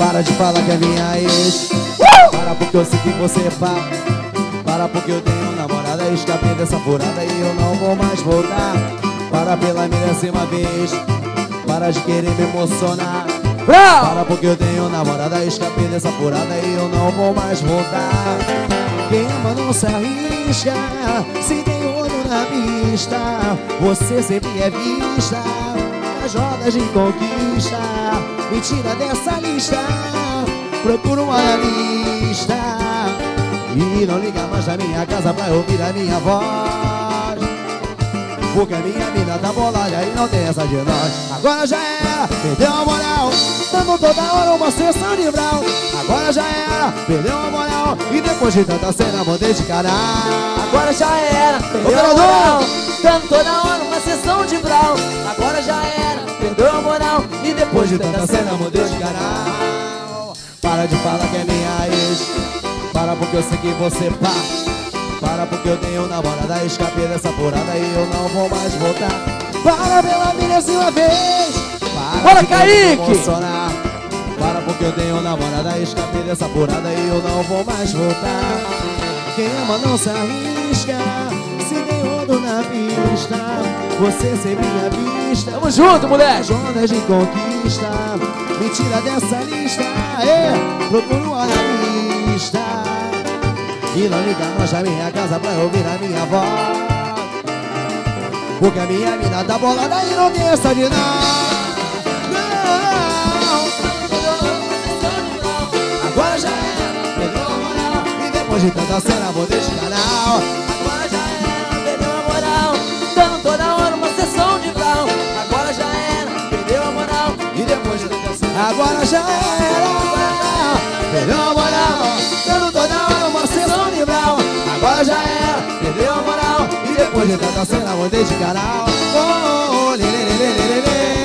Para de falar que é minha ex. Para porque eu sei que você fala. Para porque eu tenho namorada. Escapei dessa furada e eu não vou mais voltar. Para pela milésima vez. Para de querer me emocionar. Para porque eu tenho namorada. Escapei dessa furada e eu não vou mais voltar. Quem ama não se arrisca. Se tem olho na vista, você sempre é vista nas rodas de conquista. Me tira dessa lista. Procura um analista e não liga mais na minha casa pra ouvir a minha voz. Porque a minha mina tá bolada e não tem essa de nós. Agora já era, perdeu a moral. Dando toda hora uma sessão de brau. Agora já era, perdeu a moral. E depois de tanta cena mudei de canal. Agora já era, perdeu a moral. Dando toda hora uma sessão de brau. Agora já era, perdeu a moral. E depois de tanta cena mudei de canal. Para de falar que é minha ex. Para porque eu sei que você pá. Para porque eu tenho namorada. Escapei dessa furada e eu não vou mais voltar. Para pela milésima vez. Bora, Kaique! Para porque eu tenho namorada. Escapei dessa furada e eu não vou mais voltar. Quem ama não se arrisca. Se tem ouro na pista, você sempre é vista. Tamo junto, moleque! Ondas de conquista. Me tira dessa lista. Procura um analista e não liga mais na minha casa pra ouvir a minha voz. Porque a minha mina tá bolada e não tem essa de não. Agora já era, perdeu a moral. E depois de tanta cena mudei de canal. Agora já era, perdeu a moral. Dando toda hora uma sessão de brau. Agora já era, perdeu a moral. E depois de tanta cena agora já era, perdeu a moral. Dando toda hora uma sessão de brau. Agora já era, perdeu a moral. E depois de tanta cena mudei de canal. Oh, lê, lê, lê, lê, lê, lê.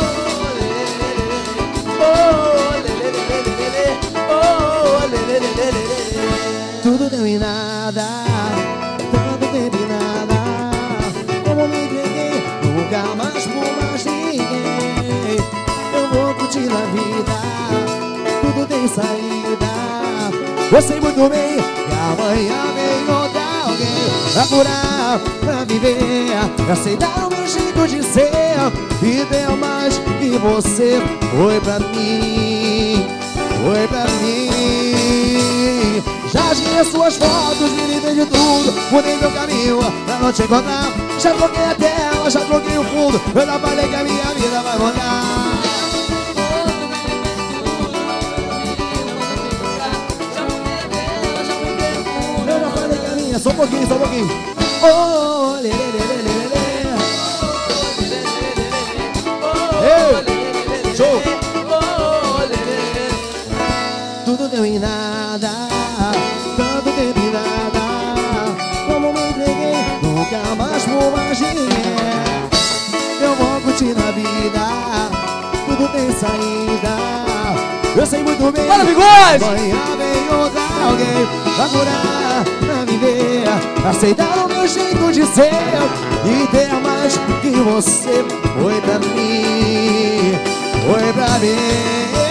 Tudo deu em nada, tanto tempo em nada. Como me entreguei, nunca mais por mais ninguém. Eu vou curtir a vida, tudo tem saída. Eu sei muito bem que amanhã vem outra alguém pra curar, pra viver, pra aceitar o meu jeito de ser. E deu mais que você foi pra mim, foi pra mim. Já tirei suas fotos, me livrei de tudo. Mudei meu caminho pra não te encontrar. Já troquei a tela, já troquei o fundo. Eu já falei que a minha vida vai mudar. Eu já falei que a minha, só um pouquinho, só um pouquinho. Oh, lê, lê, lê, lê, lê, lê. Ei, show. Tudo deu em nada, tanto tempo em nada. Como me entreguei, nunca mais vou mais ninguém. Eu vou curtir na vida, tudo tem saída. Eu sei muito bem, Bora, bigode! amanhã vem outra alguém pra curar, pra viver, pra aceitar o meu jeito de ser. E ter mais que você foi pra mim, foi pra mim.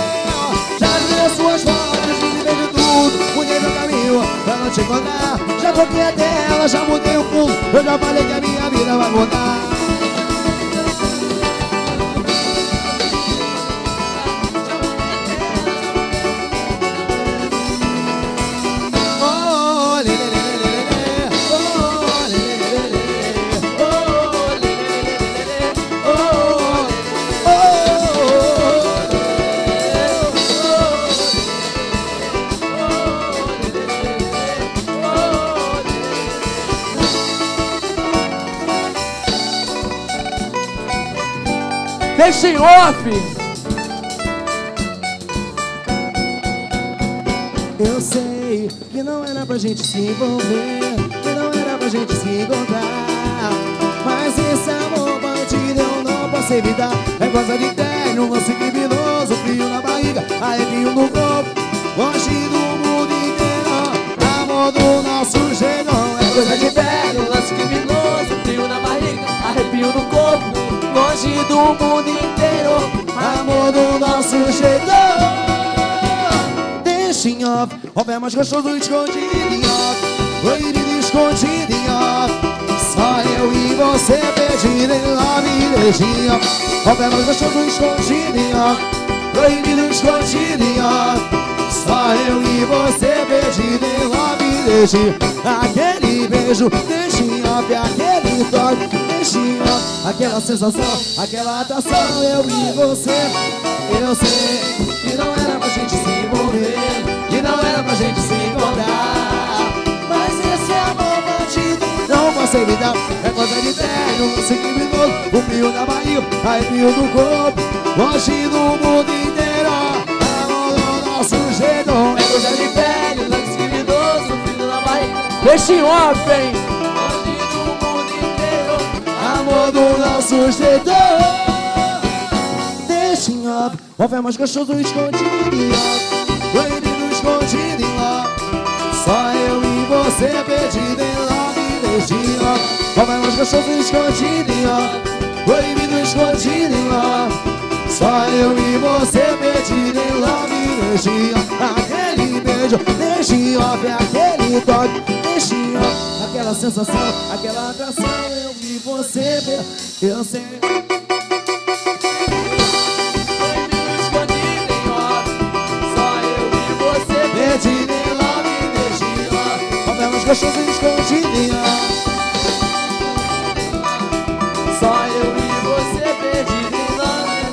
Suas fotos, me livrei de tudo. Mudei meu caminho pra não te encontrar. Já troquei a tela, já mudei o fundo. Eu já falei que a minha vida vai mudar. Oh, lê, lê, lê, lê, lê, lê. Oh, lê, lê, lê, lê, lê. Oh, lê, lê, lê, lê, lê. Oh, Deixa em off! Eu sei que não era pra gente se envolver, que não era pra gente se encontrar. Mas esse amor bandido eu não posso evitar. É coisa de tédio, um lance criminoso, frio na barriga, arrepio no corpo, longe do mundo inteiro. Amor do nosso jeito é coisa de tédio, um lance criminoso, frio na barriga, arrepio no corpo, longe do mundo inteiro. Amor do nosso jeito. off. Off é mais gostoso escondido em off. Proibido escondido em off. Só eu e você perdido em love, beijinho. Off é mais gostoso escondido em off. Proibido escondido em off. Só eu e você perdido em love, beijinho. Aquele beijo, beijinho off. Aquele toque, beijinho off. Aquela sensação, aquela atração, eu e você. Eu sei que não era pra gente se envolver, que não era pra gente se encontrar, mas esse amor bandido não posso evitar. É coisa de terno, lance criminoso, o frio da barriga, arrepio do corpo, longe do mundo inteiro. Amor do nosso jeito. É coisa de pele, lance criminoso, o frio da barriga. Peixinho off, hein? Longe do mundo inteiro. Amor do nosso jeito. Off é mais gostoso escondido em off. Proibido escondido em off. Só eu e você perdido em love, beijinho off. Off é mais gostoso escondido em off. Proibido escondido em off. Só eu e você perdido em love, beijinho. Aquele beijo, beijinho off. É aquele toque, beijinho off. Aquela sensação, aquela atração, eu e você, eu sei. Perdido em love, beijinho off. Off é mais gostoso escondido em off. Só eu e você perdido em love,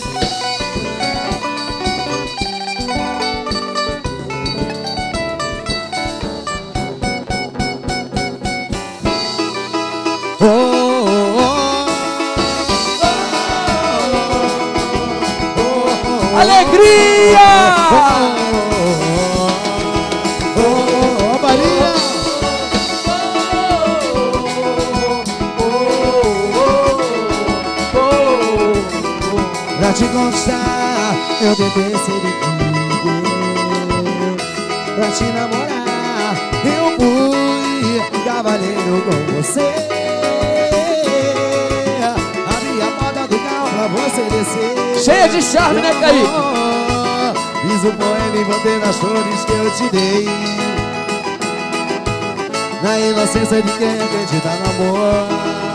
oh, oh, oh, oh, alegria! Pra te conquistar, eu tentei ser incrível. Pra te namorar, eu fui cavaleiro com você. Abri a porta do carro pra você descer. Cheia de charme, né, Kaique? Fiz um poema e botei nas flores que eu te dei. Na inocência de quem acredita no amor.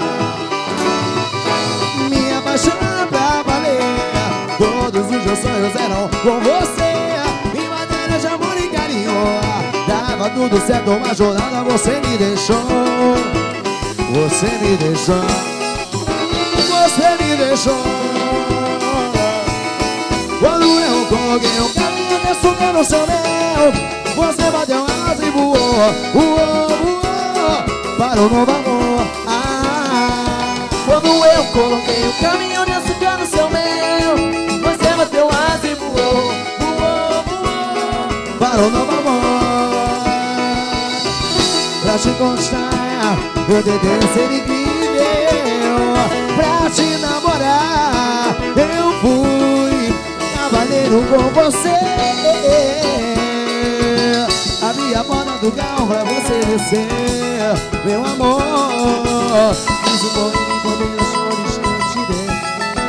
Minha paixão pra valer. Todos os meus sonhos eram com você. Em matéria de amor e carinho. Dava tudo certo, uma jornada você me deixou. Você me deixou. Você me deixou. Quando eu coloquei um caminho de açúcar no seu mel, você bateu asas e voou, voou, voou para o novo amor. Quando eu coloquei o caminhão de açúcar no seu mel, você bateu asas e voou, voou, voou para o novo amor. Pra te conquistar, eu tentei ser incrível. Pra te namorar, eu fui cavaleiro com você. Abri a porta do carro pra você descer, meu amor. Fiz o poema quando as flores que eu te dei.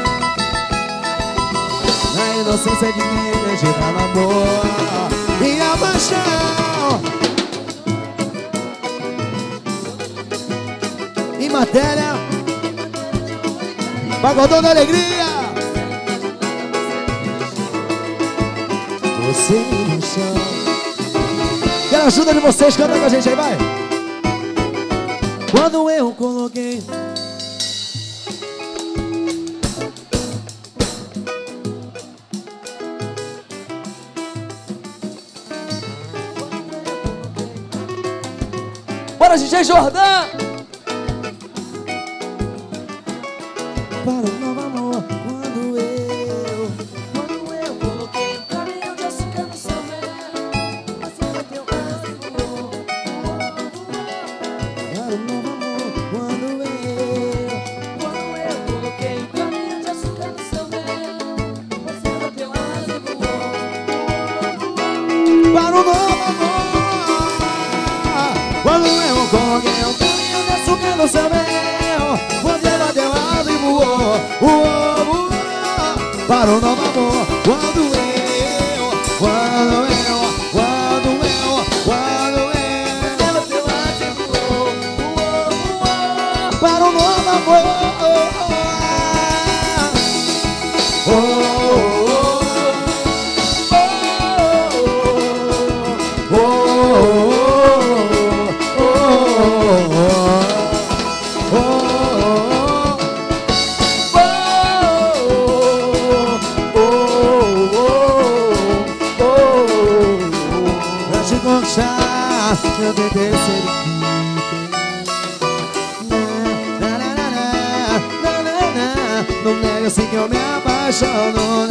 Na inocência de quem acredita no amor. Minha paixão em matéria, pagodão da alegria. Você me deixou. Quero a ajuda de vocês, canta com a gente aí, vai. Quando eu coloquei Bora, DJ Jordão! para o novo amor. Quando eu coloquei o caminhão de açúcar no seu mel, você bateu asas e voou, Para o novo amor. Quando eu coloquei o caminhão de açúcar no seu mel, você bateu asas e voou, para o novo amor. Quando eu coloquei um caminhão de açúcar no seu mel, você bateu asas e voou, voou, voou para o novo amor. Quando eu Pra te conquistar, eu tentei ser não nega assim que eu me apaixono.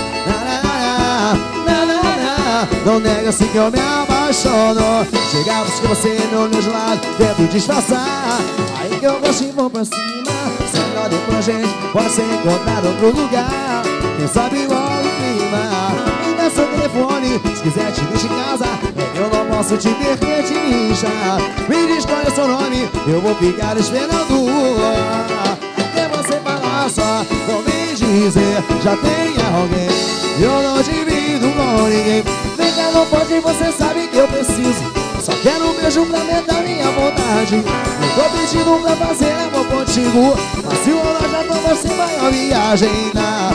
Não nega assim que eu me apaixono. Chegava que você não meus lados, tento disfarçar. Aí que eu gosto e vou pra cima. Senão depois a gente pode se encontrar em outro lugar. Quem sabe rola o clima. Me dá seu telefone, se quiser te deixar em casa. Eu não posso te perder, te mijar. Me diz qual é seu nome, eu vou ficar esperando. Até você falar só, não me dizer, já tem alguém. Eu não divido com ninguém. Vem cá, não pode, você sabe que eu preciso. Só quero um beijo pra aumentar minha vontade. Não tô pedindo pra fazer amor contigo, mas se o rolar já toma sem maior viagem.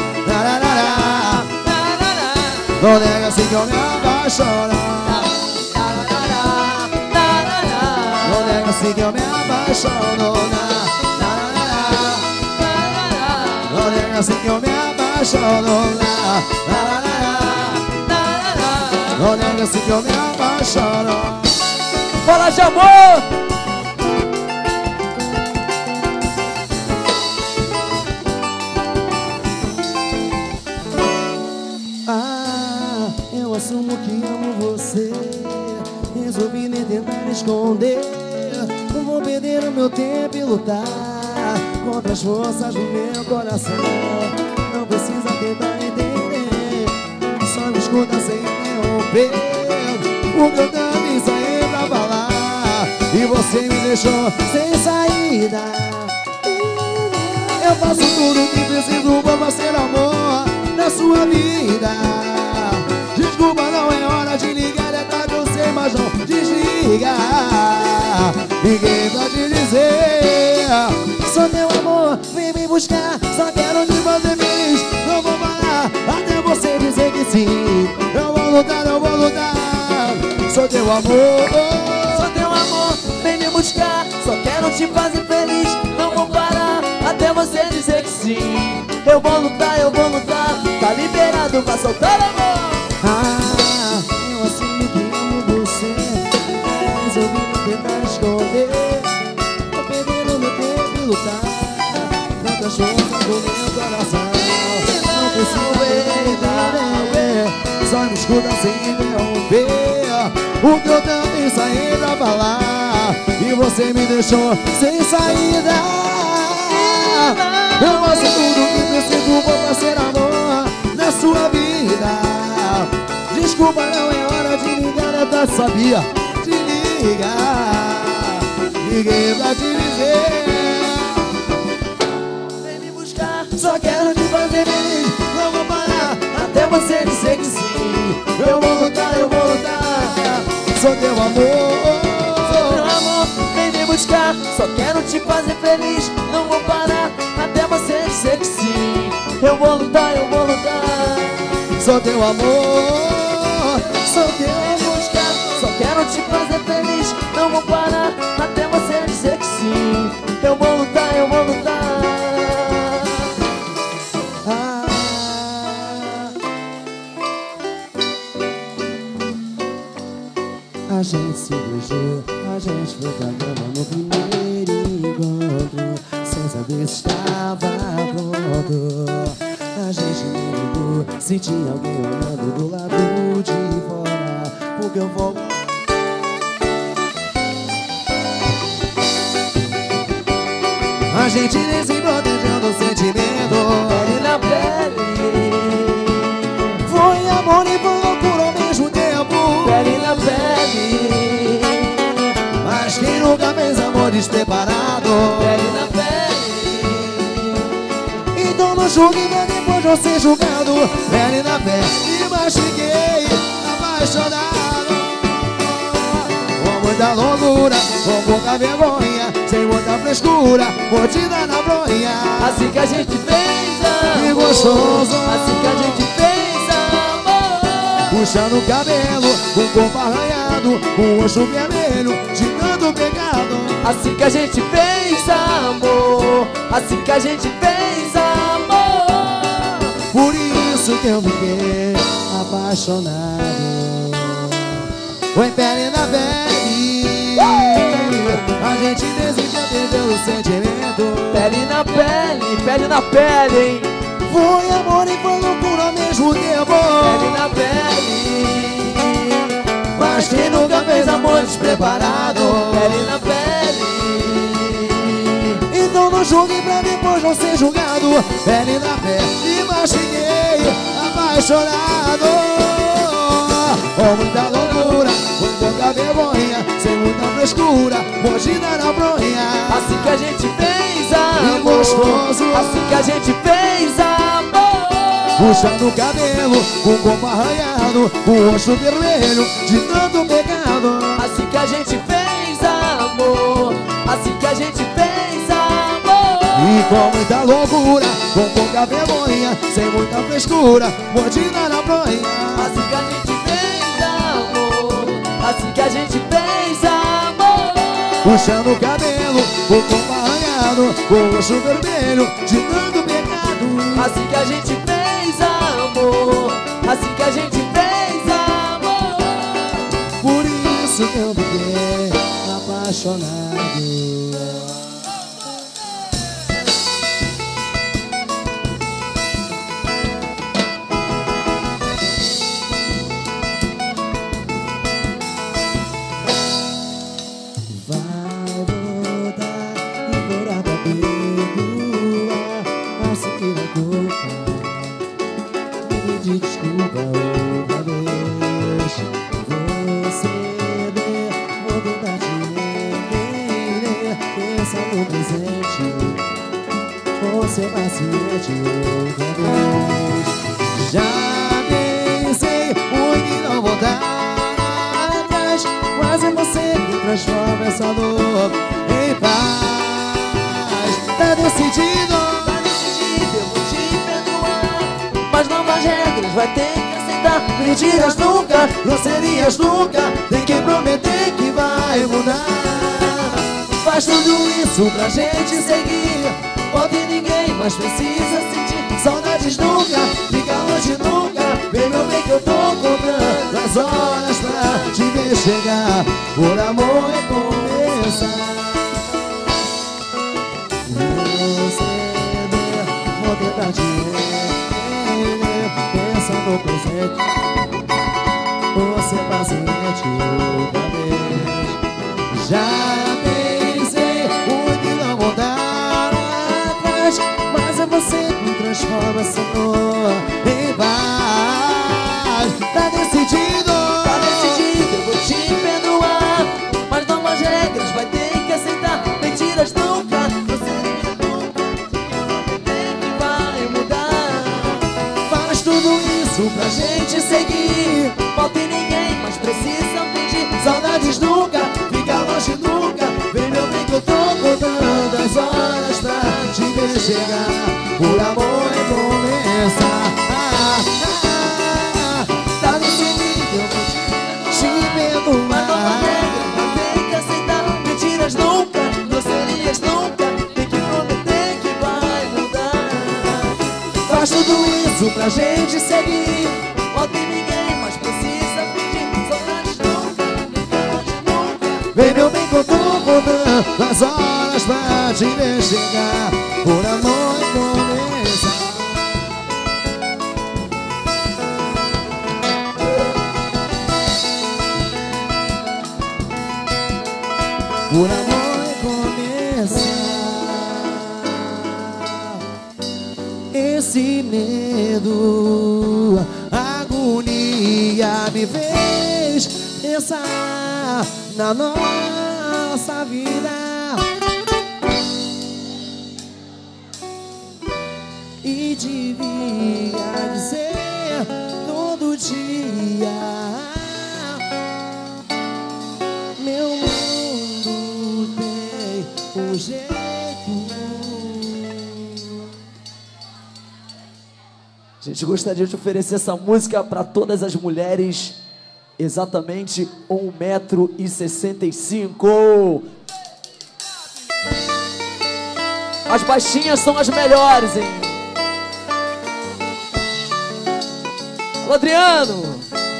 Não nega assim que eu me apaixono. Não nega assim que eu me apaixono. Não nega assim que eu me apaixono. Não nega assim que eu me apaixono. Fala de amor! Eu assumo que amo você. Resolvi nem tentar esconder. Não vou perder o meu tempo e lutar contra as forças do meu coração. Não precisa tentar entender, só me escuta sem interromper. O que eu também saí pra falar e você me deixou sem saída. Eu faço tudo que preciso pra fazer amor na sua vida. Desculpa, não é hora de ligar, é tarde eu sei, mas não desliga. Liguei pra te dizer, sou teu amor, vem me buscar. Só quero te fazer feliz, não vou parar até você dizer que sim. Eu vou lutar, eu vou lutar. Sou teu amor, sou teu amor, vem me buscar. Só quero te fazer feliz, não vou parar até você dizer que sim. Eu vou lutar, tá liberado pra soltar amor. Eu assumo que amo você. Resolvi não tentar esconder. Tô perdendo meu tempo e lutar contra as forças do meu coração. Não preciso entender, só me escuta sem interromper. O que eu também saí pra falar e você me deixou sem saída. Eu faço tudo que preciso pra fazer amor na sua vida. Desculpa, não é hora de ligar, eu já sabia de ligar. Liguei pra te dizer, Vem me buscar, só quero te fazer feliz, não vou parar até você dizer que sim. eu vou lutar, eu vou lutar. Sou teu amor, Sou teu amor, vem me buscar. Só quero te fazer feliz, não vou parar até você dizer que sim. Eu vou lutar, sou teu amor, sou teu amor. Só quero te fazer feliz, não vou parar até você dizer que sim. Eu vou lutar, A gente se beijou, a gente foi pra cama no primeiro encontro, sem saber se estava pronto. A gente nem ligou se tinha alguém olhando do lado de fora, porque eu vou... A gente nem se protegeu do sentimento, pele na pele, foi amor e foi loucura ao mesmo tempo, pele na pele, mas quem nunca fez amor despreparado, pele na pele. então não julgue pra depois de ser julgado. Pele na pele e machuquei, apaixonado, com muita loucura, com pouca vergonha, sem muita frescura, mordida na bronha. Assim que a gente beija, Que gostoso, assim puxando o cabelo, com o corpo arranhado, com o rosto vermelho, de tanto pecado. Assim que a gente fez amor, assim que a gente fez amor. Por isso que eu fiquei apaixonado. Foi pele na pele, a gente decidiu perder o sentimento. Pele na pele, hein? Foi amor e foi loucura ao mesmo tempo. Pele na pele, mas quem nunca fez amor despreparado? pele na pele. Então não julgue pra depois não ser julgado. Pele na pele, mas fiquei apaixonado. Com muita loucura, com pouca vergonha, sem muita frescura, mordida na bronha. Assim que a gente fez amor, e gostoso, assim que a gente fez amor. puxando o cabelo, com o corpo arranhado, com o rosto vermelho, de tanto pecado. Assim que a gente fez amor, assim que a gente fez amor. E com muita loucura, com pouca vergonha, sem muita frescura, mordida na bronha. Assim que a gente fez amor, assim que a gente fez amor. Puxando o cabelo, com o corpo arranhado, com o rosto vermelho, de tanto pecado. Assim que a gente fez amor, assim que a gente fez amor. Por isso que eu fiquei apaixonado. De desculpa outra vez. Você vê, vou tentar te entender. Pensa no presente, vou ser paciente outra vez. Já pensei muito em não voltar atrás, mas é você que transforma essa dor em paz. Tá decidido, eu vou te perdoar, mas novas regras vai ter que aceitar. Mentiras nunca, grosserias nunca, tem que prometer que vai mudar. Faz tudo isso pra gente seguir, pode ninguém mais precisa sentir. Saudades nunca, fica longe nunca, vem meu bem que eu tô contando as horas pra te ver chegar, por amor recomeçar. Vou tentar te entender, pensa no presente, vou ser paciente outra vez. Já pensei muito em não voltar atrás, mas é você que transforma essa dor em paz. Tá decidido, eu vou te perdoar, mas novas regras vai ter que aceitar. Mentiras nunca, grosserias nunca, tem que vai mudar. faz tudo isso pra gente seguir, Falta em ninguém, mas precisa fingir. saudades nunca, fica longe nunca, vem meu bem que eu tô contando as horas pra te ver chegar, por amor recomeçar. Tá decidido, eu vou te Mas novas perdoar. regras vai ter que aceitar. Mentiras nunca, grosserias nunca, tem que prometer que vai mudar. Faz tudo isso pra gente seguir, Falta em ninguém, mas precisa fingir. Saudades nunca, fica longe nunca. vem meu bem que eu tô contando as horas pra te ver chegar, por amor recomeçar. Por amor recomeçar. Esse medo, agonia me fez pensar na nossa vida e devia dizer todo dia: meu mundo tem um jeito. A gente gostaria de oferecer essa música para todas as mulheres, exatamente 1,65 m. As baixinhas são as melhores, hein? Alô, Adriano!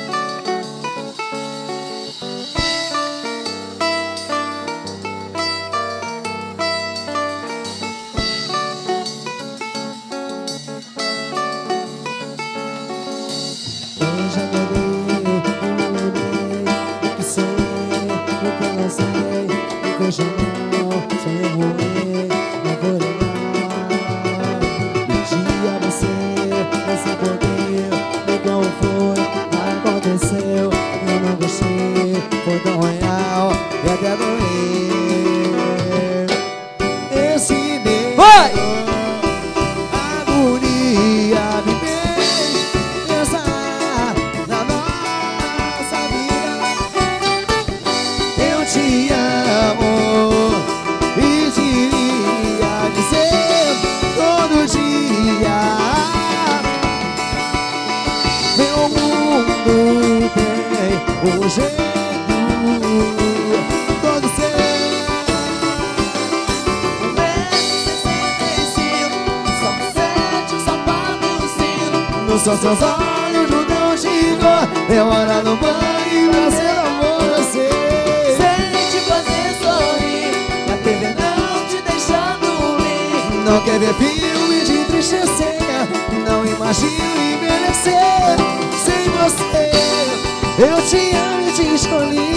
São seus olhos no teu chico, demora no banho pra ser amor você. Sem te fazer sorrir, a TV não te deixa dormir. Não quer ver filme de entristecer, não imagino envelhecer sem você. Eu te amo e te escolhi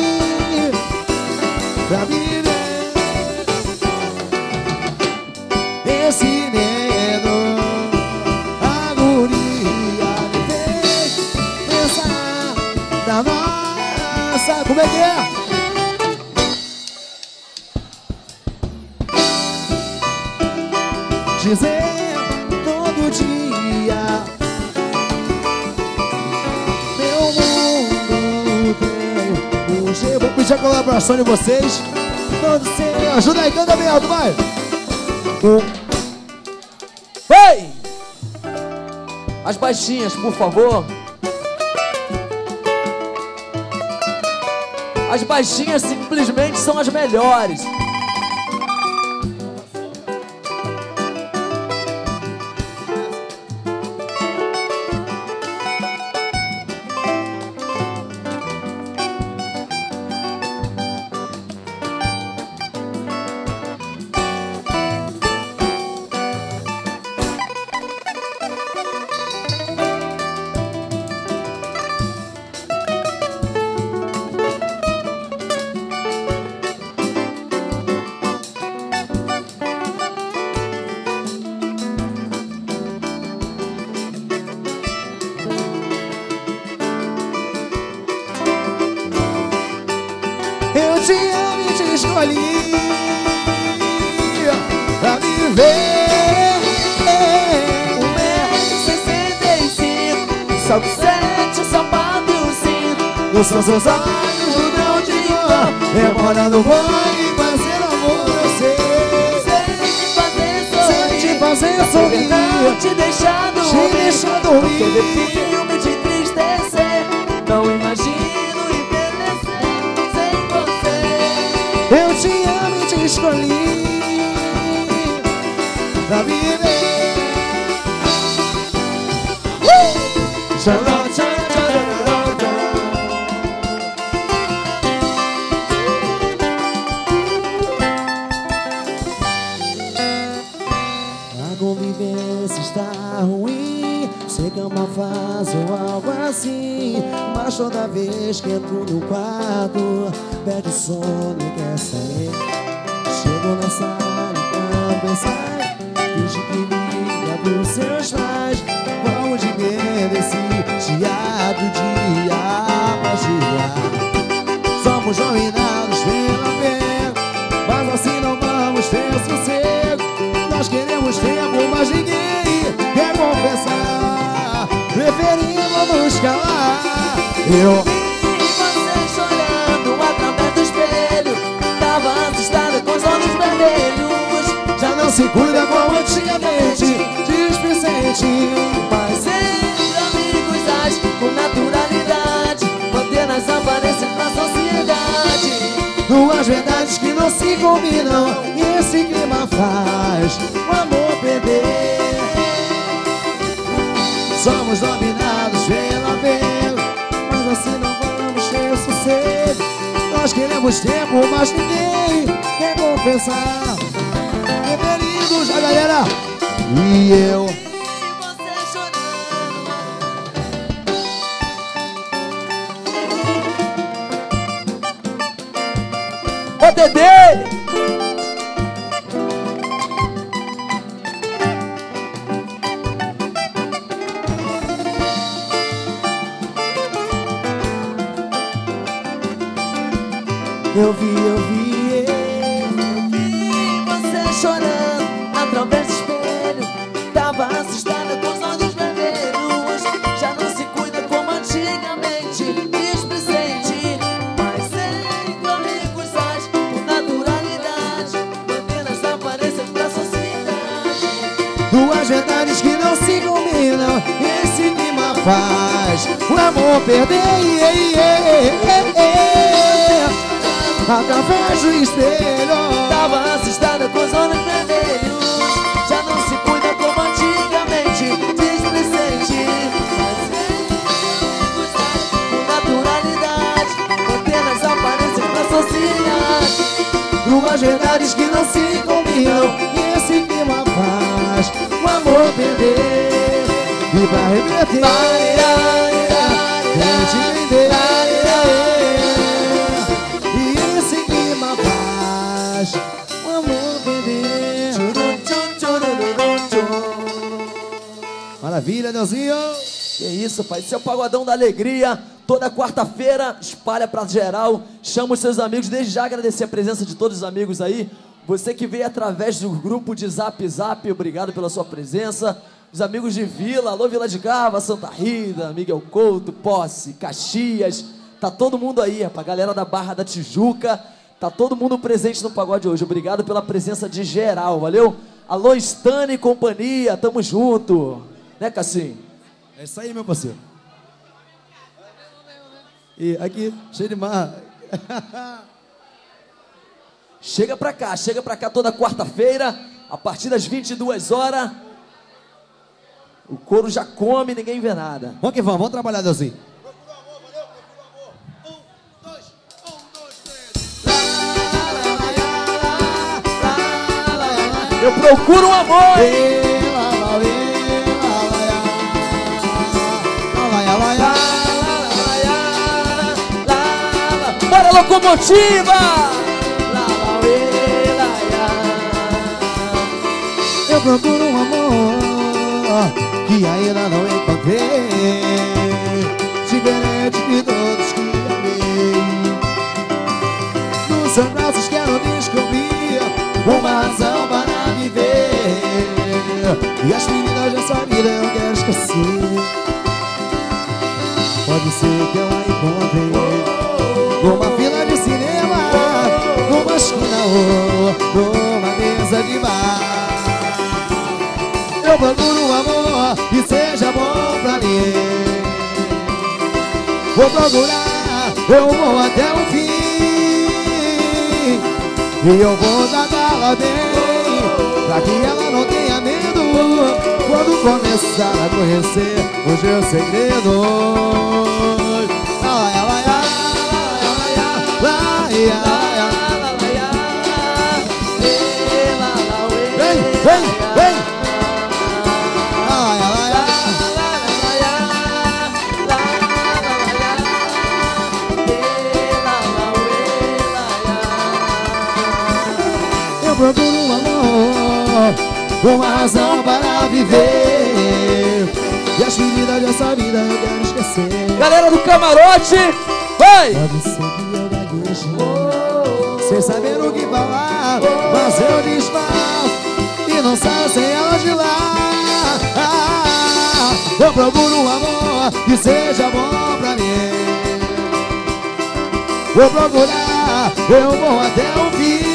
pra viver esse medo. Nossa, como é que é? Dizer todo dia meu mundo tem um jeito. Vou pedir a colaboração de vocês. Todo seu, ajuda aí, canta bem alto, vai. Ei! As baixinhas, por favor. As baixinhas simplesmente são as melhores. Eu te amo e te escolhi pra viver 1,65 m, salto 7, sapato e o cinto. Nos seus olhos o meu de cor, demora no banho pra ser amor você. Sem te fazer sorrir, não te deixar dormir. Não quer ver filme de entristecer, não imagino envelhecer sem você. Eu te amo e te escolhi pra viver. Tcharam, tcharam, tcharam, a convivência está ruim, sei que é uma fase ou algo assim, mas toda vez que entro no quarto perde o sono e quer sair. Chego na sala e quando sai, finge que liga pros seus pais. Vamos de medo esse chiado dia magia. Somos dominados pela fé, mas assim não vamos ter sossego. Nós queremos tempo, mas ninguém quer confessar. Preferimos nos calar. Eu vi você chorando através do espelho, tava assustada com os olhos vermelhos. já não se cuida como antigamente, displicente, mas Duas verdades que não se combinam, e esse clima faz o amor perder. Somos dominados pela pena, mas assim não vamos ter sossego. Nós queremos tempo, mas ninguém quer confessar. Preferidos, a galera e eu. Ô Dedê! Eu vi você chorando através do espelho. Tava assustada com os olhos vermelhos. Já não se cuida como antigamente, displicente, mas entre amigos age com naturalidade, mantendo as aparências da sociedade. duas verdades que não se combinam, esse clima faz o amor perder. Através do espelho, tava assustada com os olhos vermelhos. Já não se cuida como antigamente, displicente, mas com naturalidade, mantendo as aparências da sociedade. duas verdades que não se combinam, e esse clima faz o amor perder. E pra reverter, tente entender. O amor perder. Maravilha, Deusinho. Que isso, pai, esse é o Pagodão da Alegria. Toda quarta-feira, espalha pra geral. Chama os seus amigos. Desde já agradecer a presença de todos os amigos aí. Você que veio através do grupo de Zap Zap, obrigado pela sua presença. Os amigos de Vila, alô Vila de Cava, Santa Rita, Miguel Couto, Posse, Caxias. Tá todo mundo aí, rapaz. Galera da Barra da Tijuca. Tá todo mundo presente no pagode hoje. Obrigado pela presença de geral, valeu? Alô, Stani e companhia, tamo junto. Né, Cassim? É isso aí, meu parceiro. E aqui, cheio de marra. Chega pra cá toda quarta-feira, a partir das 22 horas. O couro já come, ninguém vê nada. Vamos que vamos trabalhar, Deusinho. Eu procuro um amor. Bora, locomotiva. Eu procuro um amor que ainda não encontrei, diferente de todos que amei. Nos seus braços quero descobrir uma razão para viver, e as meninas dessa vida eu quero esquecer. Pode ser que eu a encontrei numa fila de cinema, numa esquina ou numa mesa de bar. Eu procuro um amor que seja bom pra mim. Vou procurar, eu vou até o fim, e eu vou tratá-la bem, pra que ela não tenha medo quando começar a conhecer os meus segredos. Vem, vem, vem. Eu procuro um amor, uma razão para viver, e as feridas dessa vida eu quero esquecer. Galera do camarote, vai! Pode ser que eu gagueje, sem saber o que falar, mas eu desfalo e não saio sem ela de lá. Eu procuro um amor que seja bom pra mim. Vou procurar, eu vou até o fim,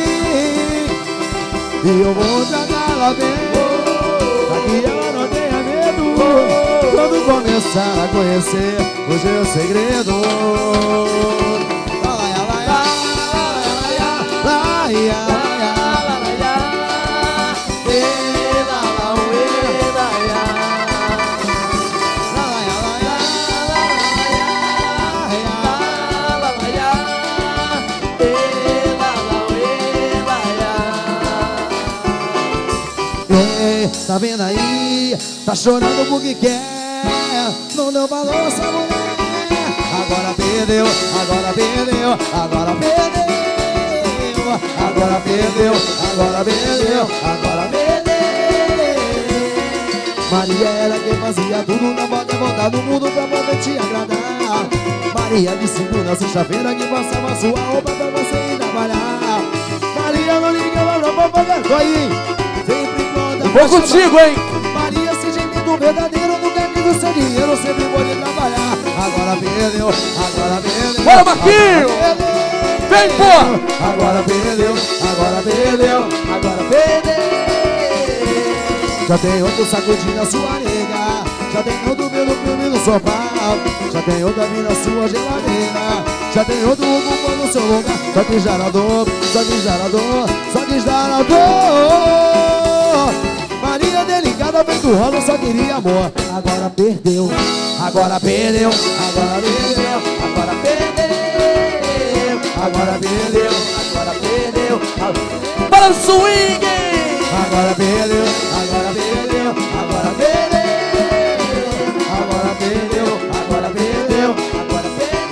e eu vou tratá-la bem, pra que ela não tenha medo quando começar a conhecer os meus segredos. Tá vendo aí? Tá chorando porque quer. Não deu valor essa mulher. Agora perdeu, agora perdeu, agora perdeu. Agora perdeu, agora perdeu, agora perdeu. Maria era quem fazia tudo na volta do mundo pra poder te agradar. Maria de segunda a sexta-feira que passava sua roupa pra você ir trabalhar. Maria não ligava pra fofoca. Tô aí, sempre pronta. Vou contigo, hein? Maria sentimento verdadeiro, nunca quis o seu dinheiro, sempre pôde trabalhar. Agora perdeu, agora perdeu. Bora, Marquinhos! Vem, pô! Agora perdeu, agora perdeu, agora perdeu. Já tem outro sacudindo a sua nega. Já tem outro vendo filme no sofá. Já tem outra vindo a sua geladeira. Já tem outro ocupando o seu lugar. Só que gerador, só que gerador, só que gerador. Maria delicada, feito rolo, só queria amor. Agora perdeu, agora perdeu, agora perdeu, agora perdeu. Agora perdeu, agora perdeu. Para o swing! Agora perdeu, agora perdeu, agora perdeu. Agora perdeu, agora perdeu, agora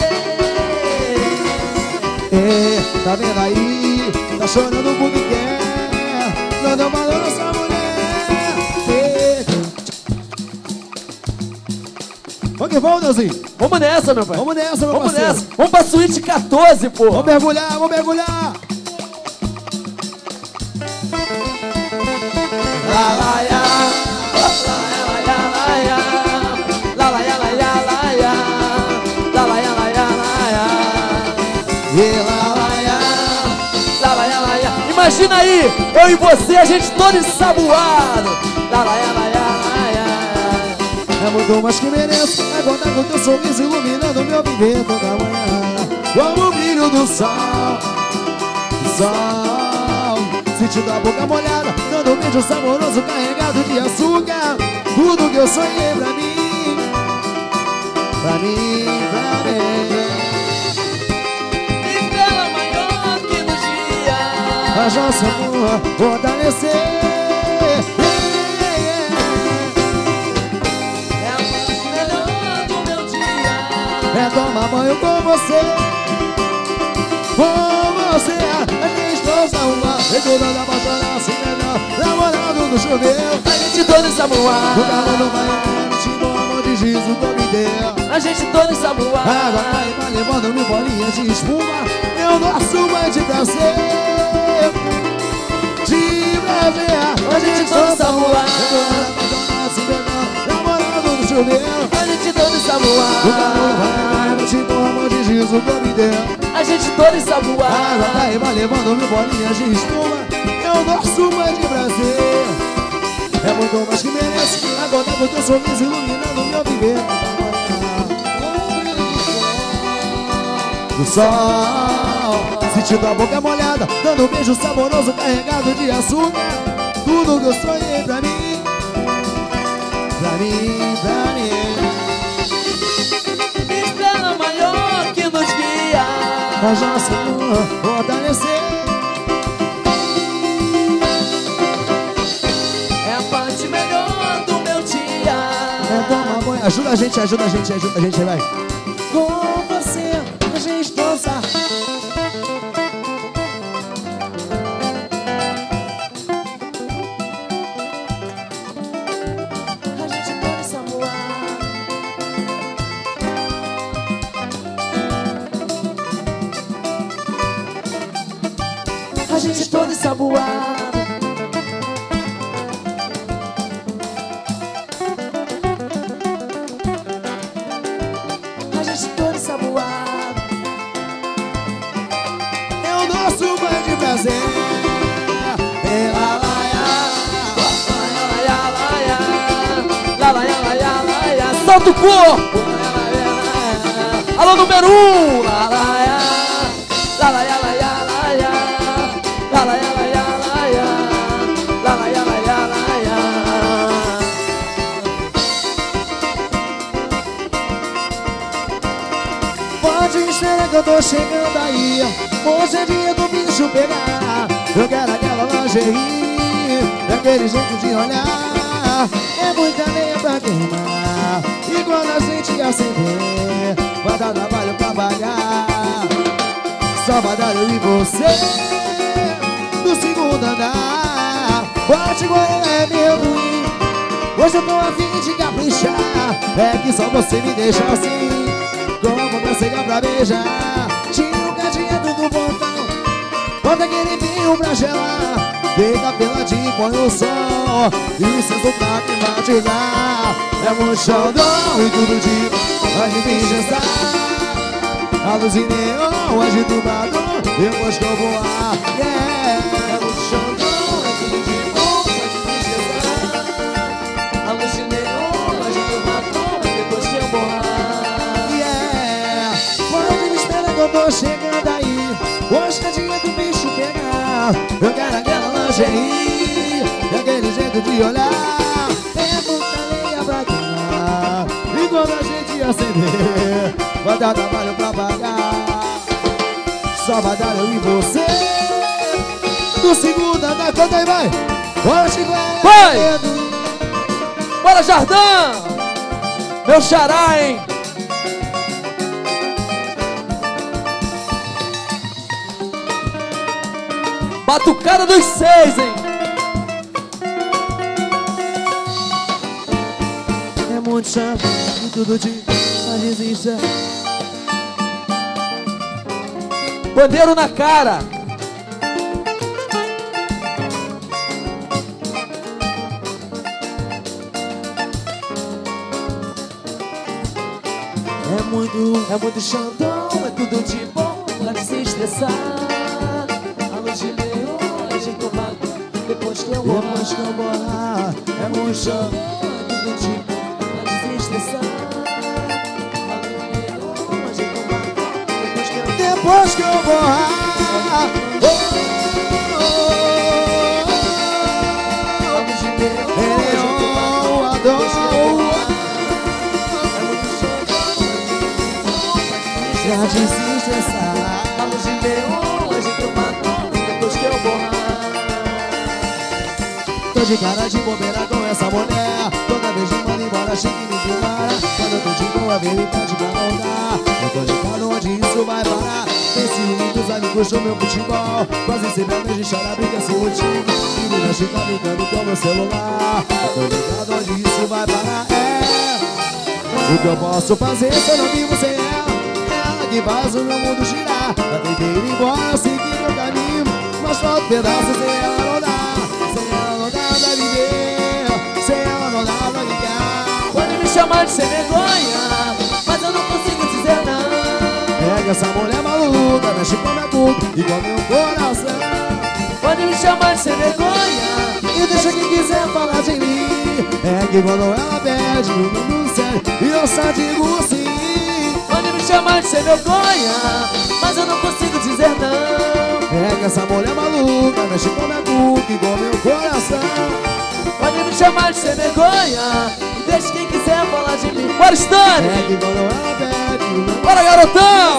perdeu. Tá vendo aí? Tá chorando porque quer. Não deu valor nessa mulher. Vamos que vamos, Deusinho. Vamos nessa, meu pai. Vamos nessa, meu Vamos parceiro. nessa. Vamos pra suíte 14, pô. Vamos mergulhar, vamos mergulhar. Imagina aí, eu e você, a gente todo ensaboado. É muito mais que mereço. É contar com teu sorriso iluminando meu viver toda manhã. Como o brilho do sol, do sol. Sentindo a boca molhada, dando um beijo saboroso carregado de açúcar. Tudo que eu sonhei pra mim, pra mim, pra mim. Estrela maior que no dia. Faz nosso amor fortalecer. É tomar banho com você, a gente dança uma, recordando apaixonar, se melhor, namorado no chuveiro. A gente todo ensaboado. O calor no banheiro, te dou amor de giz, o que me deu. A gente todo ensaboado. Água vai levando mil bolinhas de espuma, eu nosso banho de prazer, de prazer. A gente todo ensaboado. Recordando apaixonar, se melhor, namorado no chuveiro. A gente todo O calor ensaboado. vai, te dou amor de giz, o que me deu. A gente todo Água ensaboado. vai levando mil bolinhas de espuma, eu nosso banho de prazer. É muito mais que mereço. Agora com teu sorriso iluminando meu viver. Do sol, sentindo a boca molhada, dando um beijo saboroso carregado de açúcar. Tudo que eu sonhei pra mim, pra mim, pra mim. Estrela maior que nos guia. Faz nosso amor fortalecer. É a parte melhor do meu dia. É tomar banho. Ajuda a gente, ajuda a gente, ajuda a gente, vai. Com você, a gente dança. A gente todo ensaboado. A gente todo ensaboado. A gente todo ensaboado. É o nosso banho de prazer. Pela laia. Solta o corpo! Alô, número 1! Pode esperar que eu tô chegando aí. Hoje é dia do bicho pegar. Eu quero aquela lingerie, daquele jeito de olhar. mochar, é muita lenha pra queimar. E quando a gente acender, vai dar trabalho pra pagar. Só vai dar eu e você no segundo andar. Bote Goiânia é meu ruim, hoje eu tô a fim de caprichar. É que só você me deixa assim, como pra cegar pra beijar. Tira o cadeado do botão, bota aquele vinho pra gelar. Deita peladinho, põe o som e seu sotaque vai te dar. É um xodó e tudo de bom, a gente engessar. A luz de neon, a gente tubarão, depois que eu voar. Yeah. É um xodó, é tudo de bom, a gente engessar. A luz de neon, a gente tubarão, depois que eu voar. Yeah. Pode me esperar que eu tô chegando aí. Hoje é dia do bicho pegar. Eu quero aquela lingerie e aquele jeito de olhar. É muita lenha pra queimar. E quando a gente acender, vai dar trabalho pra pagar. Só vai dar eu e você no segundo andar. Conta aí, vai. Hoje vai! Bora, Jardão! Meu xará, hein? Batucada dos 6, hein? É muito chato e tudo de a desista. Bandeiro na cara. É muito Xandão, é tudo de bom pra desestressar. A luz de neon, a gente tomar depois que eu borrar. É muito Xandão, é tudo de bom pra desestressar. A luz de neon, a gente tomar depois que eu borrar. A luz de neon, a gente tomar depois que eu borrar. Pra desestressar. A luz de neon, a gente toma depois que eu borrar. Tô de cara de bobeira com essa mulher. Toda vez me manda embora, chega e me demora. Quando eu tô de boa, baby, pede pra não dar. Eu tô ligado onde isso vai parar. Tem ciúme dos amigos do meu futebol. Quase sempre a gente chora, briga sem motivo. E me deixa tá brincando com meu celular. Eu tô ligado onde isso vai parar. O que eu posso fazer se eu não vivo sem ela? Que faz o meu mundo girar. Já tentei ir embora, seguir meu caminho, mas falta pedaços, sem ela não dá. Sem ela não dá pra viver, sem ela não dá pra ligar. Pode me chamar de sem vergonha, mas eu não consigo dizer não. Pega essa mulher maluca, mexe com minha boca e com meu coração. Pode me chamar de sem vergonha e deixa quem quiser falar de mim. É que quando ela pede o mundo sério, e eu só digo sim. Pode me chamar de sem vergonha, mas eu não consigo dizer não. Pega essa mulher maluca, mexe com minha boca e com meu coração. Pode me chamar de sem vergonha e deixa quem quiser falar de mim. Bora, Stanley! É que quando ela pede, bora, garotão!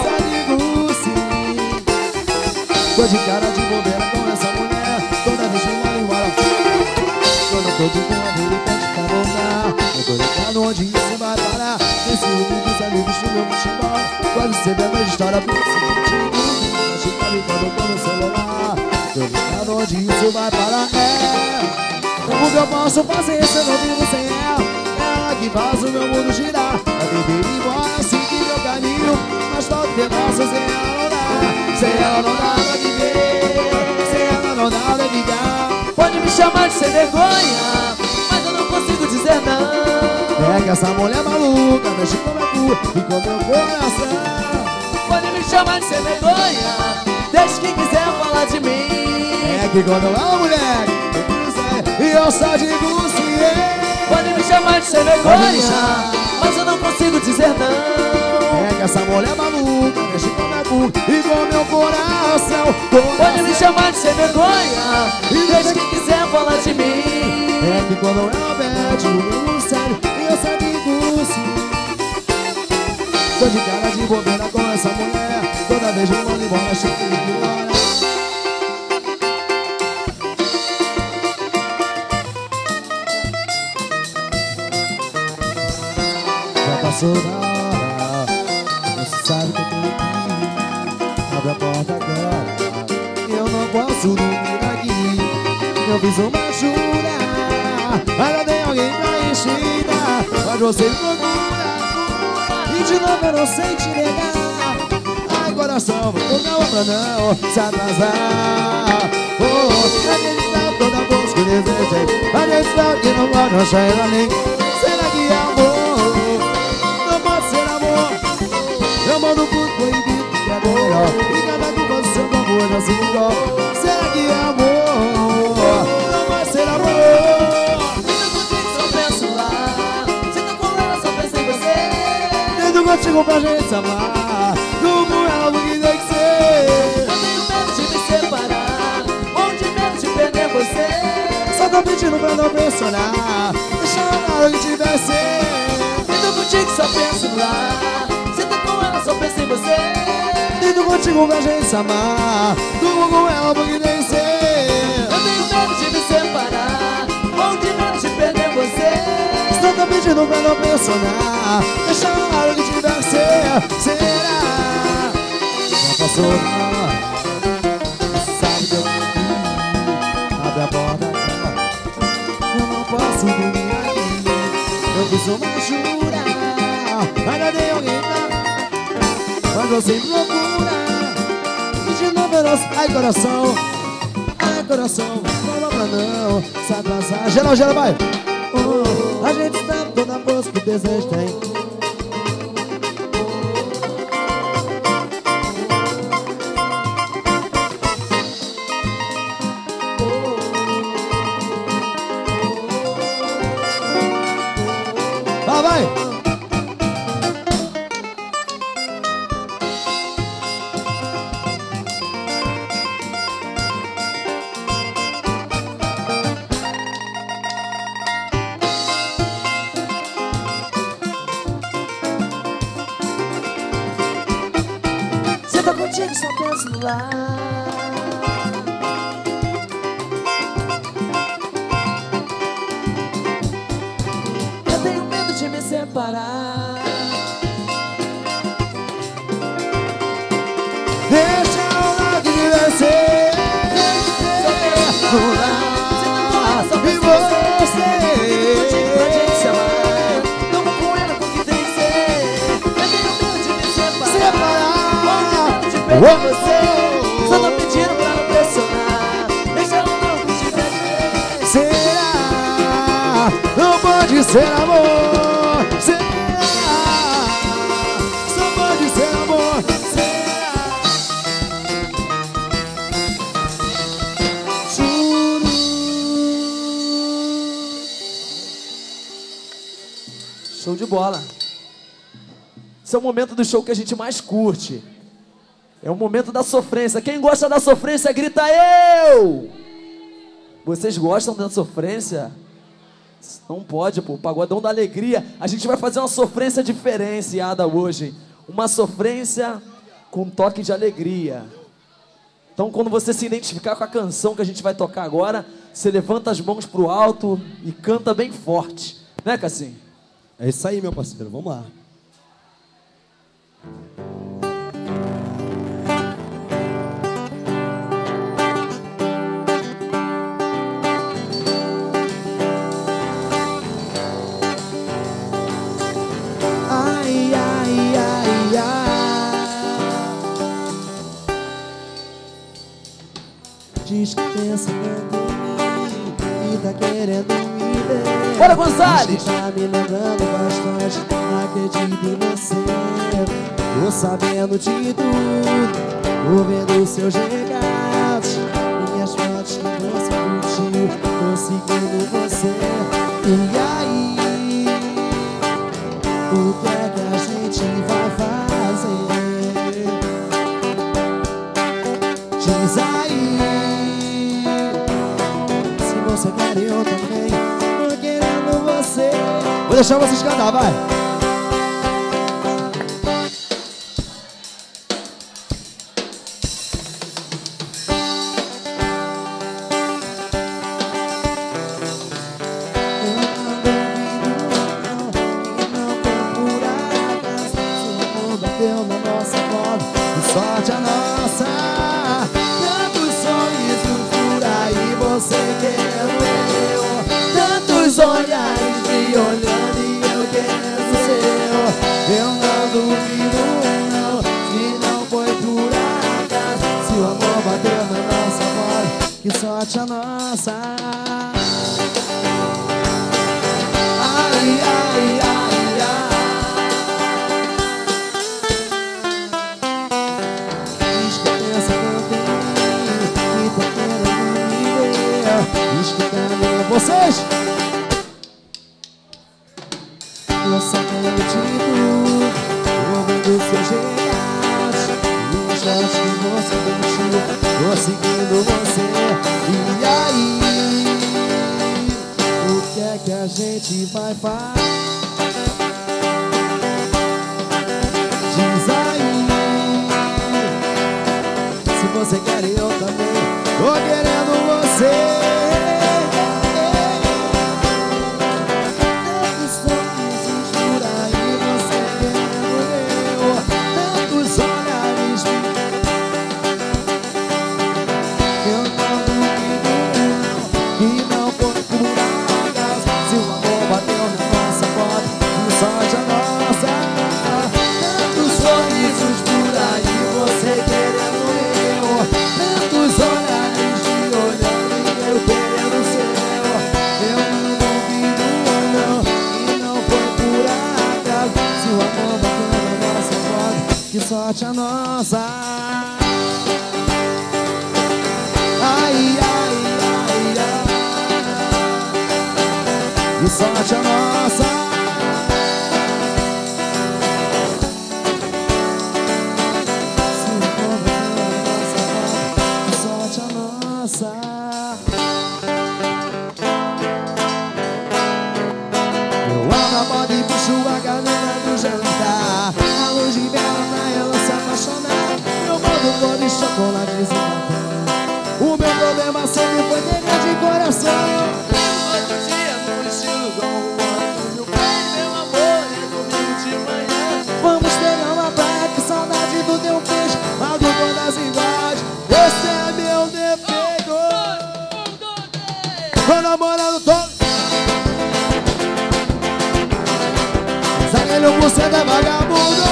Tô de cara de bobeira com essa mulher. Toda vez que eu vou embora, quando eu tô de boa, ele pede pra voltar. Eu tô ligado onde isso vai parar. Esse mundo dos amigos do meu futebol. Quase sempre a mesma história pra esse motivo. A gente tá brincando com o celular. Tô ligado onde isso vai parar. O que eu posso fazer se eu não vivo sem ela? Ela que faz o meu mundo girar. A beber ir embora, seguir meu caminho, mas falta pedaços, sem ela não dá. Sem ela não dá pra viver, sem ela não dá pra ligar. Pode me chamar de sem vergonha, mas eu não consigo dizer não. Pega essa mulher maluca, mexe com meu cu e com meu coração. Pode me chamar de sem vergonha, deixa quem quiser falar de mim. É que quando ela mulher, e eu só digo sim. Pode me chamar de sem vergonha, mas eu não consigo dizer não. Pega essa mulher maluca, mexe com minha boca e com meu coração. Pode me chamar de sem vergonha e deixa quem quiser falar de mim. É que quando ela pede o meu sério, eu só digo sim. Tô de cara de bobeira com essa mulher. Toda vez me manda embora, chega e me ignora. passou da hora. Você sabe que eu tenho que ir. Abre a porta agora. Eu não posso dormir aqui. Eu fiz uma jura, ainda tem alguém pra enxergar. Mas você procura, e de novo eu não sei te negar. Ai, coração, vou dar pra não se atrasar. Acreditar toda voz que eu desejei. Acreditar que não pode achar ela nem. Será que é amor? Não pode ser amor. Eu mando por proibido que é melhor. E cada com você com amor não se igual. Será que é amor? Não pode ser amor. Só penso lá. Se tá com ela, só penso em você. Tento contigo pra gente se amar. Tu com ela, porque tem que ser. Eu tenho medo de me separar. Morro de medo de perder você. Só tô pedindo pra não pressionar. Deixa na hora que tiver ser. Tento contigo, só penso lá. Se tá com ela, só penso em você. Tento contigo pra gente se amar. Tu com ela, porque tem que ser. Eu tenho medo de me separar. Morro de medo de perder você. Só tô pedindo pra não pressionar. Deixa na hora que tiver ser. Será? Já passou na hora. Sabe que eu tenho que ir. Abre a porta agora. Eu não posso dormir aqui. Eu fiz uma jura, ainda tem alguém pra. Mas você procura. E de novo eu não sei. Ai, coração, fala pra não se atrasar. Geral, geral, vai. A gente dá toda a força que o desejo tem. Vai! Se eu tô contigo, só penso no lar. Eu tenho medo de me separar. Deixa o lado que tiver ser. No lar. Só E penso em você. contigo pra gente se amar. Não vou com ela porque tem que ser. Eu tenho medo de me separar. De perder você. Só tô pedindo pra não pressionar. Deixa ela não que tiver que ser. Será? Não pode ser amor. Será? Só pode ser amor. Será? Juro. Show de bola. Esse é o momento do show que a gente mais curte. É o momento da sofrência. Quem gosta da sofrência, grita eu! Vocês gostam da sofrência? Não pode, pô. Pagodão da alegria. A gente vai fazer uma sofrência diferenciada hoje. Uma sofrência com toque de alegria. Então, quando você se identificar com a canção que a gente vai tocar agora, você levanta as mãos pro alto e canta bem forte. Né, Cassim? É isso aí, meu parceiro. Vamos lá. Ai, ai, ai, ai. Diz que pensa tanto em mim e tá querendo me ver. Bora, Gonzales! Tá me lembrando bastante, acredito em você. Tô sabendo de tudo, tô vendo seus recados, minhas fotos que você curtiu, tô seguindo você. E aí, o que é que a gente vai fazer? Diz aí, se você quer eu também, tô querendo você. Vou deixar vocês cantar, vai. sorte a nossa. Tantos sorrisos por aí, você querendo eu. Tantos olhares me olhando e eu querendo o seu. Eu não duvido não, se não foi por acaso. Se o amor bateu na nossa voz, que sorte a nossa. Ai, ai, ai, ai. Diz que pensa tanto em mim, que tá querendo me ver. Diz que cadê vocês? Eu só quero te tudo, ouvindo seus recados e os shots que você mentiu, tô seguindo você. E aí, o que é que a gente vai fazer? Diz aí, se você quer eu também, tô querendo você. Sorte a nossa. Ai, ai, ai, ai. Que sorte a nossa. Se o amor bateu na nossa voz, que sorte a nossa. Eu ando a moda e puxo a galera do jantar. A luz de vela na ela se apaixonar. Eu mando flor de chocolate e café. O meu problema sempre foi ter de coração. Outro dia no estilo Dom Juan, meu bem, meu amor, é comigo de manhã. Vamos pegar uma praia, que saudade do teu peixe. Mago todas iguais, esse é meu defeito. Tô namorando todo. Zagueiro, você é vagabundo.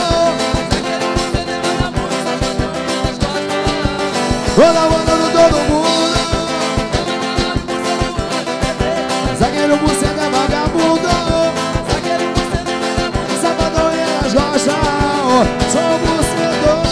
Tô namorando todo mundo. Zagueiro, você é vagabundo. Sabadão e elas gostam. Sou bucedor.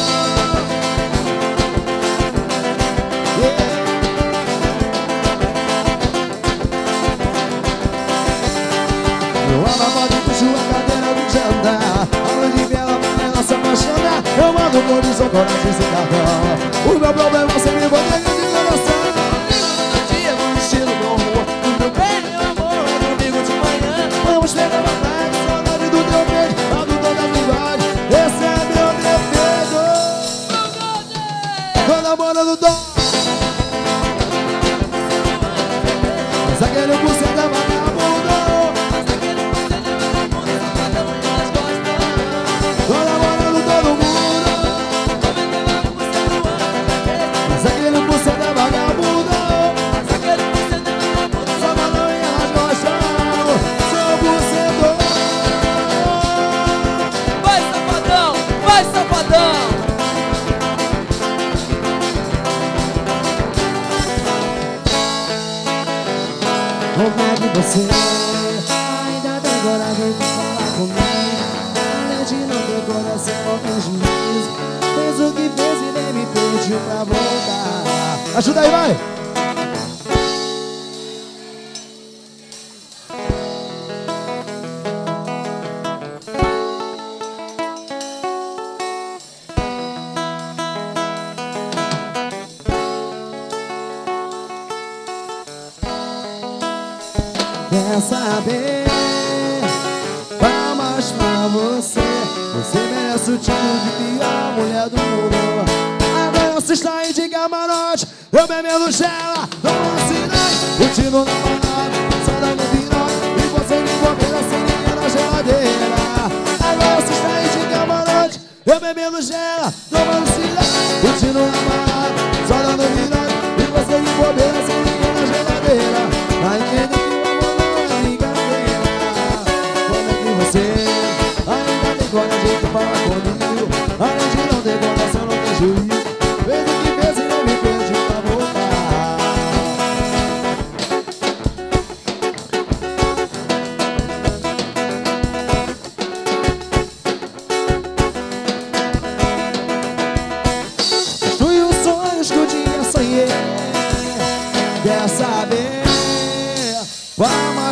Eu amo a moda e puxo a cadeira do jantar. A luz de vela pra ela se apaixonar. Eu mando flor de chocolate e cartão. O meu problema sempre foi ter de coração. Outro dia no estilo Dom Juan, meu bem, meu amor, é comigo de manhã. Vamos pegar uma praia, que saudade do teu beijo. Mando toda a linguagem, esse é meu defeito. Tô namorando dó. Zagueiro, você é vagabundo. Tô namorando todo mundo. Zagueiro, você é vagabundo. Sabadão e elas gostam. Sou bucedor. Vai, safadão! Vai, safadão! Como é que você ainda tem coragem de falar comigo? Além de não ter coração, não tem juízo. Fez o que fez e nem me pediu pra voltar. Ajuda aí, vai! Quer saber? Palmas pra você. Você merece o título de pior mulher do mundo. Agora você está aí de camarote, eu bebendo gela, não assinei, curtindo na balada, só dando piroca, e você de bobeira sem ninguém na geladeira. Agora você está aí de camarote, eu bebendo gela, tomando cigarro.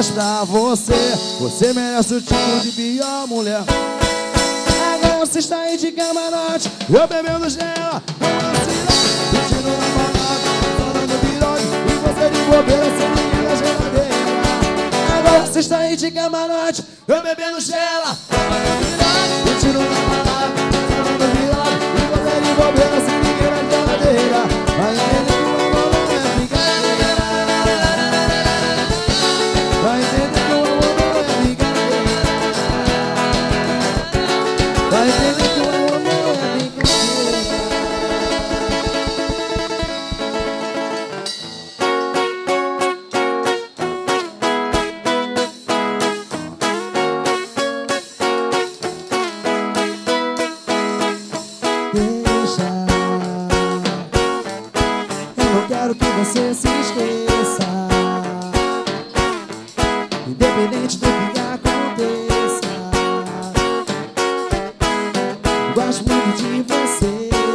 apenas pra você. Você merece o tipo de pior mulher. Agora você está aí de camarote, eu bebendo gela, curtindo na balada, falando pirogue, e você de bobeira sem ninguém na geladeira. Agora você está aí de camarote, eu bebendo gela, curtindo na balada, falando pirogue, e você de bobeira sem ninguém na geladeira. Vai entender que o amor não é brincadeira. Vai entender que o amor não é brincadeira. Vai entender que o amor não é brincadeira. Deixa, eu não quero que você se esqueça, independente do que aconteça. Gosto muito de você.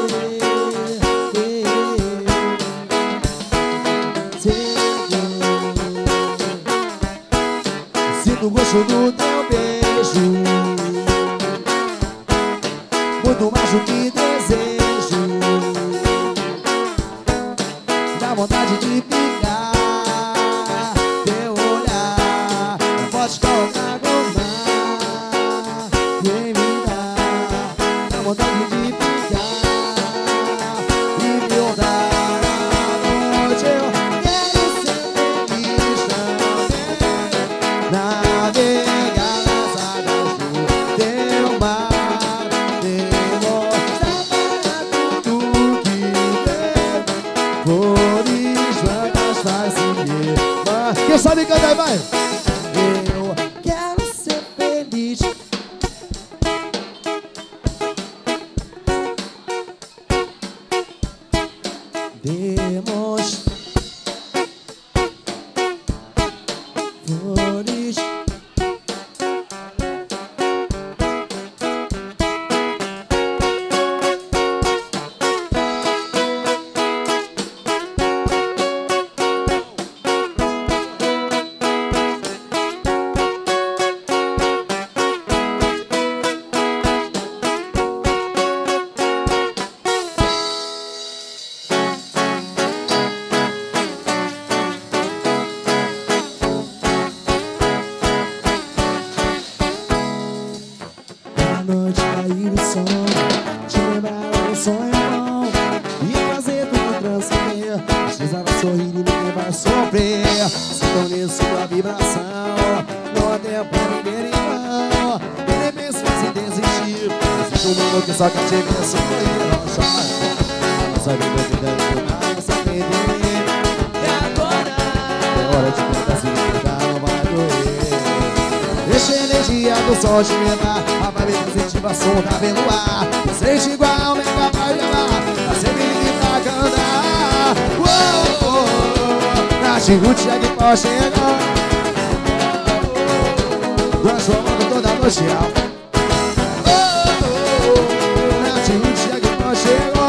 Sinto o gosto do teu beijo, muito mais do que desejo. Dá vontade de ficar, teu olhar pode colocar goma e me dar. Dá vontade de ficar e me olhar à noite. Eu quero ser feliz também, navegar nas águas do teu mar, demonstrar para tudo que tem cores brancas fazem-me. Quem sabe cantar, vai! Eu quero ser feliz. Demos flores. À noite cair o som, te lembrar do sonho bom e fazer tudo transcender. Precisar sorrir e ninguém vai sofrer. Sintonize sua vibração, não há tempo pra viver em vão. E nem pense em desistir. Existe um mundo que só quer te ver sorrir. Não chora, nossa vida não vai se perder. E agora é hora de tentar se libertar, não vai doer. Deixa a energia do sol te levar, a vibe positiva solta pelo ar. Não sente igual, nem capaz de levar, tá sempre livre pra cantar. Nath Ruth é que pode chegar, transformando toda a noite em alma. Nath Ruth é que pode chegar,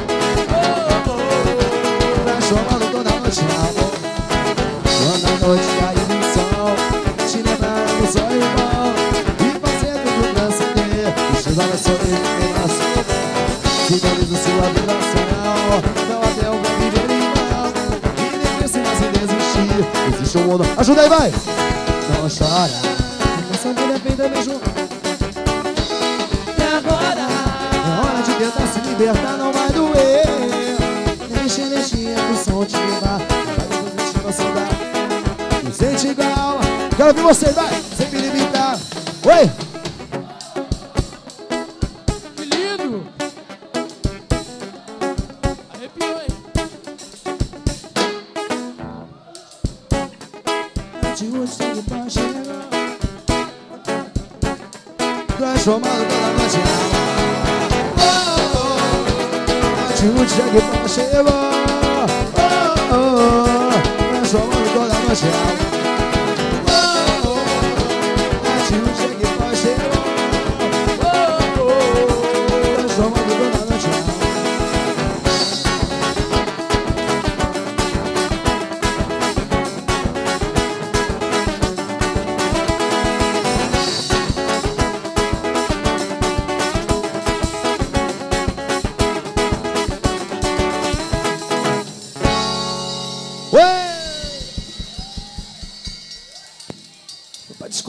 transformando toda a noite em alma. Quando a noite cair no sol, te lembrar do sonho bom e fazer tudo transcender. Precisa da sua imaginação, sintoniza sua vibração, não há tempo pra viver em vão e nem precisa se desistir. Existe um mundo, ajuda aí, vai! Não chora, nossa vida é feita mesmo. E agora é hora de tentar se libertar, não vai doer. Deixa a energia do som te levar, vai positiva saudar. Não sente igual, quero ouvir você, vai! Sem me limitar. Oi! Que lindo! Arrepiou, hein? De hoje tem que pra chegar, transformando toda a noite em alma. De hoje tem que pra chegar, transformando toda a noite em alma. De hoje tem que pra chegar, transformando toda a noite em alma.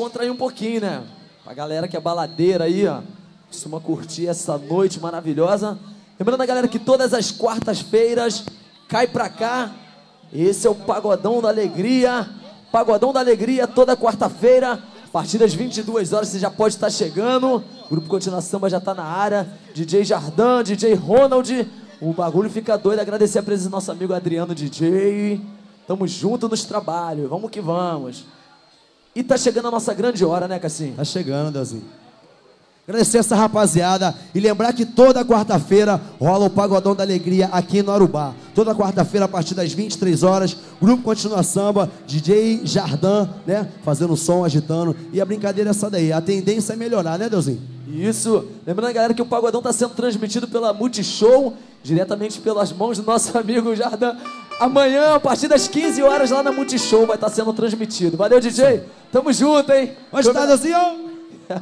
descontrair um pouquinho, né? Pra galera que é baladeira aí, ó, costuma curtir essa noite maravilhosa. Lembrando a galera que todas as quartas-feiras cai pra cá. Esse é o Pagodão da Alegria. Pagodão da Alegria toda quarta-feira. A partir das 22 horas você já pode estar chegando. O Grupo Continua Samba já tá na área. DJ Jardim, DJ Ronald. O bagulho fica doido. Agradecer a presença do nosso amigo Adriano DJ. Tamo junto nos trabalhos. Vamos que vamos. E tá chegando a nossa grande hora, né, Cassim? Tá chegando, Deusinho. Agradecer essa rapaziada e lembrar que toda quarta-feira rola o Pagodão da Alegria aqui no Arubá. Toda quarta-feira a partir das 23 horas, Grupo Continua Samba, DJ Jardim, né? Fazendo som, agitando. E a brincadeira é essa daí. A tendência é melhorar, né, Deusinho? Isso. Lembrando, galera, que o Pagodão tá sendo transmitido pela Multishow, diretamente pelas mãos do nosso amigo Jardim. Amanhã, a partir das 15 horas, lá na Multishow vai estar sendo transmitido. Valeu, DJ. Tamo junto, hein? Pode estar, Deusinho?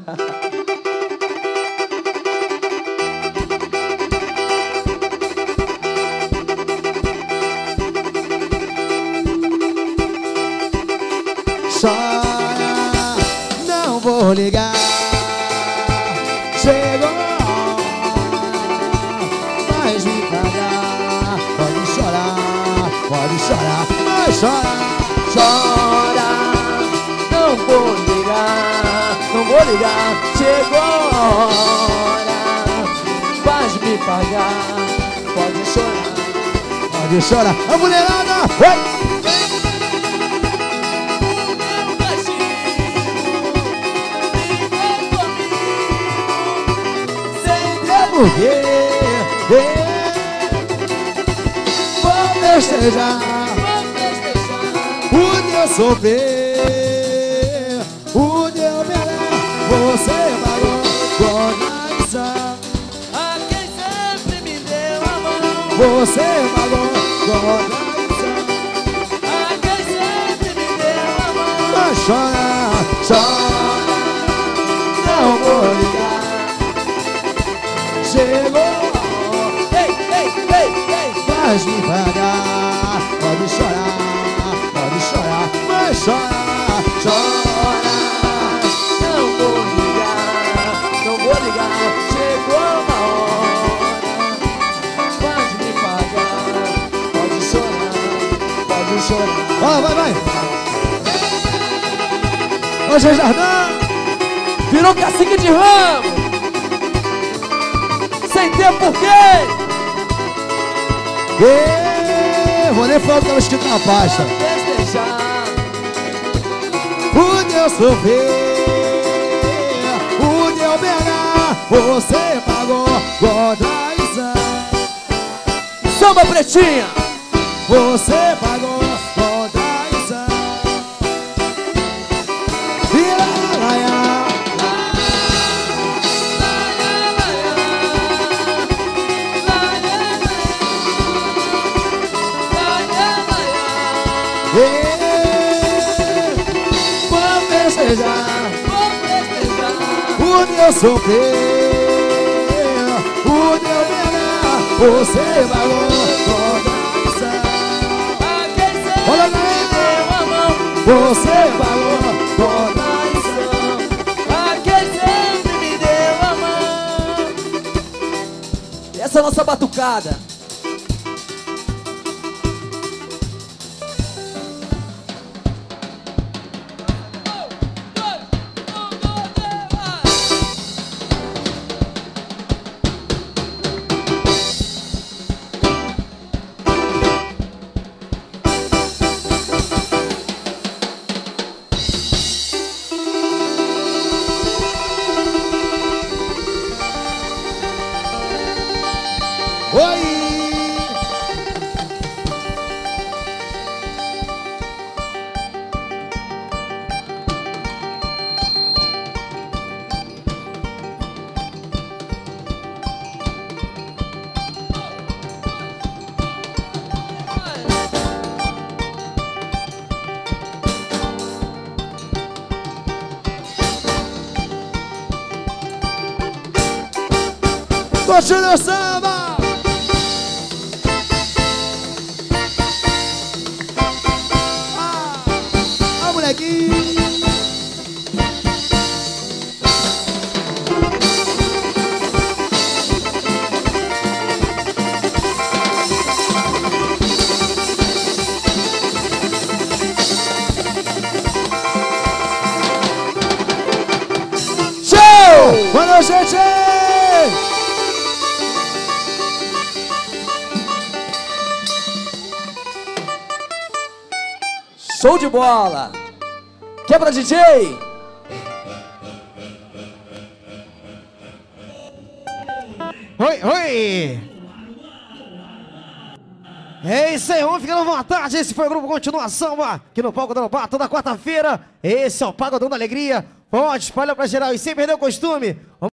Chora, não vou ligar. Chegou a hora, mas me pagar. Pode chorar, mas chora. Chora, não vou ligar, não vou ligar. Chegou a hora, faz me pagar. Pode chorar. A mulherada, vai! Porque vou festejar o teu sofrer, o teu melhor. Você pagou com traição A quem sempre me deu a mão. Você pagou com traição A quem sempre me deu a mão. Mas chora, não vou ligar. Chegou a hora, faz me pagar. Pode chorar, mas chora. Não vou ligar. Chegou a hora, faz me pagar. Pode chorar. Vai. Hoje Jardim Virou cacique de ramo. Sem ter porquê. Vou nem falar que ela escrita na pasta. Festejar. O teu sofrer, o teu pegar, você pagou com traição. Samba pretinha. Você pagou com traição. Vou festejar o teu sofrer, o teu pegar, você pagou com traição. A quem sempre Olha, me deu a mão. você pagou com traição. A quem sempre me deu a mão. E essa é a nossa batucada. Oi! Continua samba! Molequinho! Show de bola! Quebra, DJ! Oi, oi! É isso aí, vamos ficando à vontade. Esse foi o grupo Continuação, ó, aqui no Palco da Lobá, toda quarta-feira. Esse é o Pagodão da Alegria. Pode, espalha pra geral e sem perder o costume.